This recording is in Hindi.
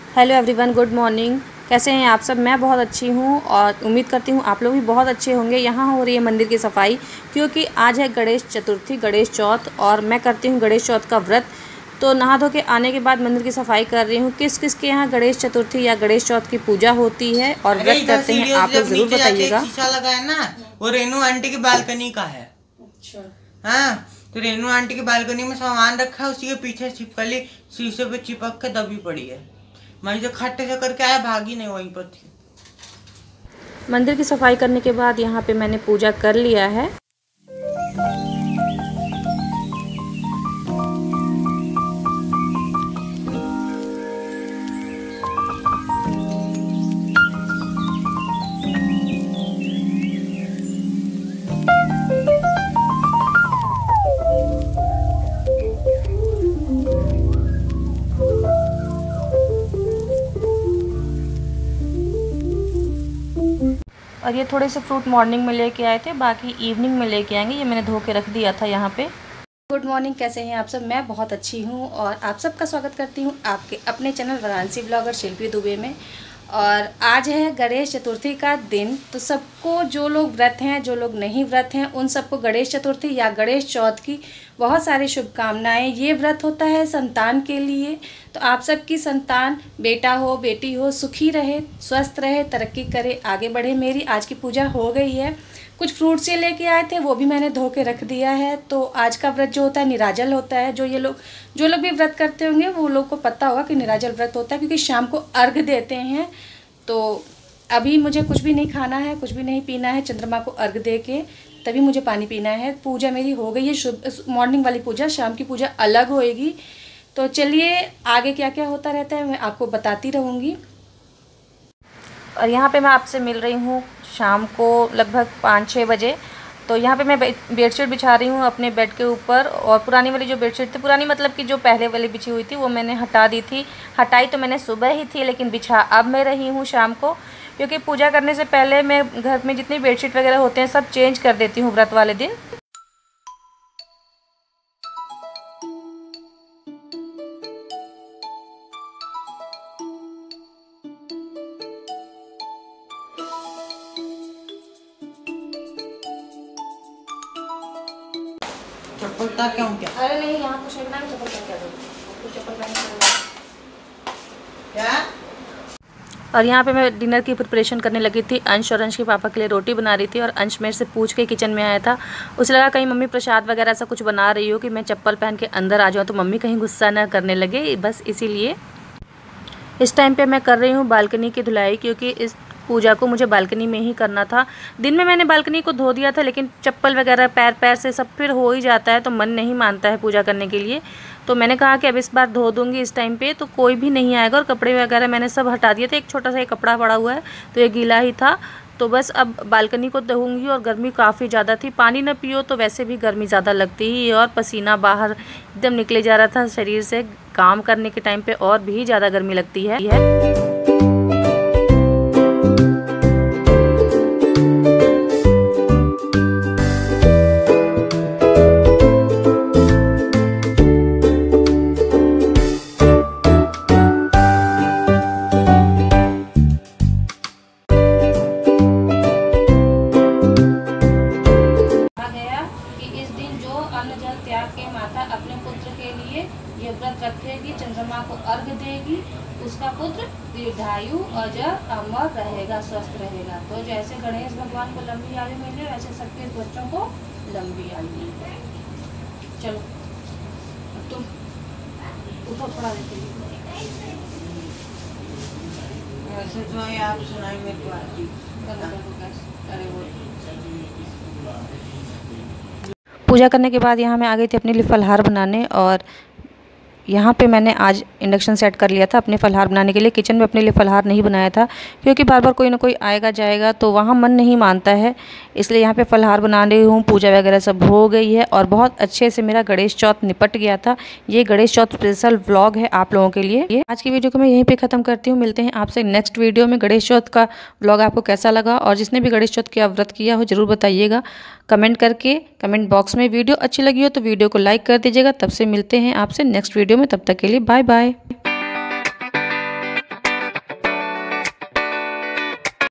Hello everyone, good morning. कैसे हैं आप सब? मैं बहुत अच्छी हूँ और उम्मीद करती हूँ आप लोग भी बहुत अच्छे होंगे। यहाँ हो रही है मंदिर की सफाई, क्योंकि आज है गणेश चतुर्थी, गणेश चौथ, और मैं करती हूँ गणेश चौथ का व्रत। तो नहा धो के आने के बाद मंदिर की सफाई कर रही हूँ। किस किस के यहाँ गणेश चतुर्थी या गणेश चौथ की पूजा होती है और व्रत करते हैं, आप लोग जरूर बताइएगा। शीशा लगा है ना, वो रेनू आंटी की बालकनी का है। अच्छा। हाँ, तो रेनू आंटी की बालकनी में सामान रखा है, उसी के पीछे छिपकली शीशे पे चिपक के दबी पड़ी है। मैं जो खट्टे से करके आया, भागी नहीं, वहीं पर थी। मंदिर की सफाई करने के बाद यहाँ पे मैंने पूजा कर लिया है। और ये थोड़े से फ्रूट मॉर्निंग में लेके आए थे, बाकी इवनिंग में लेके आएंगे। ये मैंने धो के रख दिया था यहाँ पे। गुड मॉर्निंग, कैसे हैं आप सब? मैं बहुत अच्छी हूँ और आप सबका स्वागत करती हूँ आपके अपने चैनल वाराणसी ब्लॉगर शिल्पी दुबे में। और आज है गणेश चतुर्थी का दिन, तो सबको, जो लोग व्रत हैं, जो लोग नहीं व्रत हैं, उन सबको गणेश चतुर्थी या गणेश चौथ की बहुत सारी शुभकामनाएं। ये व्रत होता है संतान के लिए, तो आप सबकी संतान, बेटा हो बेटी हो, सुखी रहे, स्वस्थ रहे, तरक्की करे, आगे बढ़े। मेरी आज की पूजा हो गई है। कुछ फ्रूट्स ये लेके आए थे, वो भी मैंने धो के रख दिया है। तो आज का व्रत जो होता है निराजल होता है। जो लोग भी व्रत करते होंगे वो लोग को पता होगा कि निराजल व्रत होता है, क्योंकि शाम को अर्घ देते हैं। तो अभी मुझे कुछ भी नहीं खाना है, कुछ भी नहीं पीना है। चंद्रमा को अर्घ दे के तभी मुझे पानी पीना है। पूजा मेरी हो गई है, शुभ मॉर्निंग वाली पूजा। शाम की पूजा अलग होएगी। तो चलिए आगे क्या क्या होता रहता है मैं आपको बताती रहूँगी। और यहाँ पे मैं आपसे मिल रही हूँ शाम को लगभग 5-6 बजे। तो यहाँ पे मैं बेडशीट बिछा रही हूँ अपने बेड के ऊपर। और पुरानी वाली जो बेडशीट थी, पुरानी मतलब कि जो पहले वाली बिछी हुई थी, वो मैंने हटा दी थी। हटाई तो मैंने सुबह ही थी, लेकिन बिछा अब मैं रही हूँ शाम को, क्योंकि पूजा करने से पहले मैं घर में जितनी बेडशीट वगैरह होते हैं सब चेंज कर देती हूँ व्रत वाले दिन। चप्पल था क्यों? क्या? अरे नहीं, यहाँ कुछ लगना है, चप्पल क्या दो, चप्पल पहन क्या? और यहाँ पे मैं डिनर की प्रिपरेशन करने लगी थी। अंश और अंश के पापा के लिए रोटी बना रही थी, और अंश मेरे से पूछ के किचन में आया था। उसे लगा कहीं मम्मी प्रसाद वगैरह ऐसा कुछ बना रही हो कि मैं चप्पल पहन के अंदर आ जाऊँ, तो मम्मी कहीं गुस्सा ना करने लगे, बस इसीलिए। इस टाइम पे मैं कर रही हूँ बालकनी की धुलाई, क्योंकि इस पूजा को मुझे बालकनी में ही करना था। दिन में मैंने बालकनी को धो दिया था, लेकिन चप्पल वगैरह पैर से सब फिर हो ही जाता है, तो मन नहीं मानता है पूजा करने के लिए। तो मैंने कहा कि अब इस बार धो दूंगी इस टाइम पे, तो कोई भी नहीं आएगा। और कपड़े वगैरह मैंने सब हटा दिए थे। एक छोटा सा एक कपड़ा पड़ा हुआ है, तो ये गीला ही था। तो बस अब बालकनी को धोऊंगी। और गर्मी काफ़ी ज़्यादा थी, पानी न पियो तो वैसे भी गर्मी ज़्यादा लगती ही, और पसीना बाहर एकदम निकले जा रहा था शरीर से। काम करने के टाइम पे और भी ज़्यादा गर्मी लगती है। अपने पुत्र के लिए ये व्रत रखेगी, चंद्रमा को अर्घ देगी, उसका पुत्र दीर्घायु अजर अमर रहेगा, स्वस्थ रहेगा। तो जैसे गणेश भगवान को लंबी आयु मिले, वैसे सबके बच्चों को लंबी आयु मिले। चलो तुम उठो, थोड़ा देखेंगे। ऐसे तो आप सुनाई में तो आती। पूजा करने के बाद यहाँ मैं आ गई थी अपने लिए फलहार बनाने। और यहाँ पे मैंने आज इंडक्शन सेट कर लिया था अपने फलहार बनाने के लिए। किचन में अपने लिए फलहार नहीं बनाया था, क्योंकि बार बार कोई ना कोई आएगा जाएगा तो वहाँ मन नहीं मानता है, इसलिए यहाँ पे फलहार बना रही हूँ। पूजा वगैरह सब हो गई है और बहुत अच्छे से मेरा गणेश चौथ निपट गया था। ये गणेश चौथ स्पेशल व्लॉग है आप लोगों के लिए। आज की वीडियो को मैं यहीं पर ख़त्म करती हूँ। मिलते हैं आपसे नेक्स्ट वीडियो में। गणेश चौथ का व्लॉग आपको कैसा लगा, और जिसने भी गणेश चौथ का व्रत किया हो ज़रूर बताइएगा कमेंट करके। कमेंट बॉक्स में वीडियो अच्छी लगी हो तो वीडियो को लाइक कर दीजिएगा। तब से मिलते हैं आपसे नेक्स्ट वीडियो में, तब तक के लिए बाय बाय।